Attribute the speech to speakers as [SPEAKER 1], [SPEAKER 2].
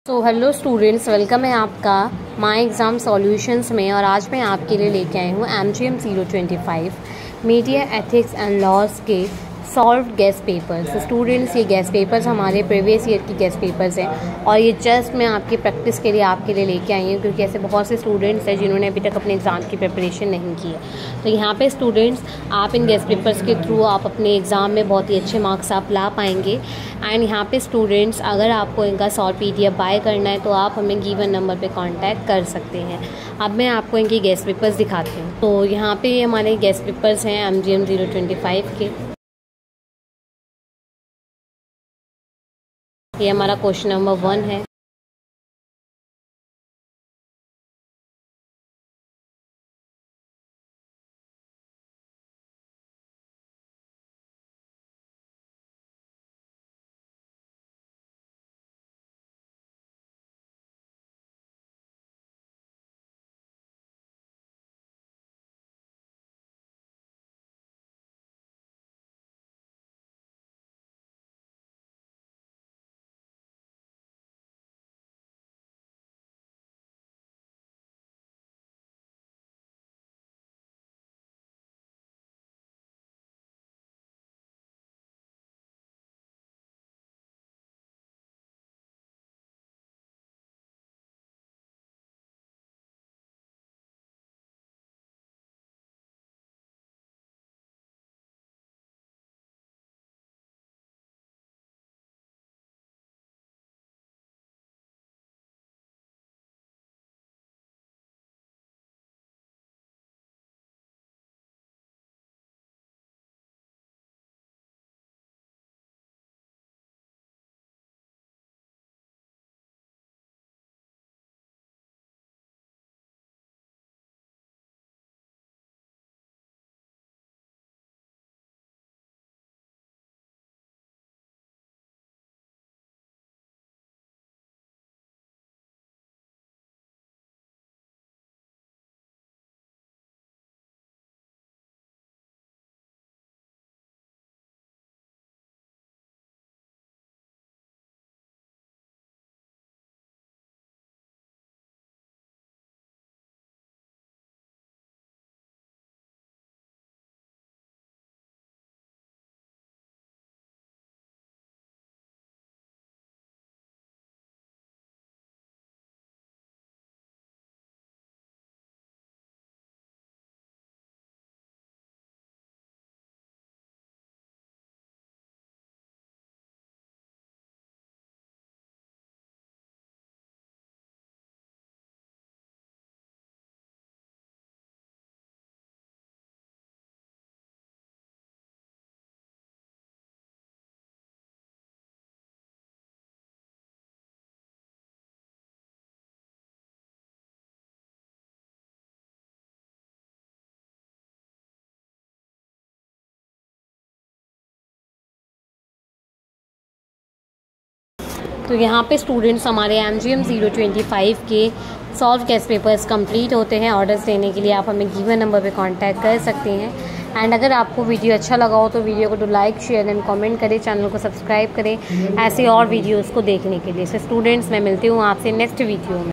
[SPEAKER 1] Hello students, welcome है आपका my exam solutions में। और आज मैं आपके लिए लेके आई हूँ MGM 025 media ethics and laws के सॉल्व गेस्ट पेपर्स। स्टूडेंट्स, ये गेस्ट पेपर्स हमारे प्रीवियस ईयर की गेस्ट पेपर्स हैं और ये जस्ट मैं आपकी प्रैक्टिस के लिए आपके लिए लेके आई हूँ, क्योंकि ऐसे बहुत से स्टूडेंट्स हैं जिन्होंने अभी तक अपने एग्ज़ाम की प्रिपरेशन नहीं की है। तो यहाँ पे स्टूडेंट्स, आप इन गेस्ट पेपर्स के थ्रू आप अपने एग्ज़ाम में बहुत ही अच्छे मार्क्स आप ला पाएंगे। एंड यहाँ पे स्टूडेंट्स, अगर आपको इनका सॉल्व PDF बाय करना है तो आप हमें गिवन नंबर पे कांटेक्ट कर सकते हैं। अब मैं आपको इनके गेस्ट पेपर्स दिखाती हूँ। तो यहाँ पे हमारे गेस्ट पेपर्स हैं MGM 025 के। ये हमारा क्वेश्चन नंबर 1 है। तो यहाँ पे स्टूडेंट्स, हमारे MGM 025 के सॉल्व गेस्ट पेपर्स कंप्लीट होते हैं। ऑर्डर्स देने के लिए आप हमें गिवन नंबर पे कांटेक्ट कर सकते हैं। एंड अगर आपको वीडियो अच्छा लगा हो तो वीडियो को लाइक, शेयर एंड कमेंट करें, चैनल को सब्सक्राइब करें ऐसे और वीडियोस को देखने के लिए। सो स्टूडेंट्स, मैं मिलती हूँ आपसे नेक्स्ट वीडियो में।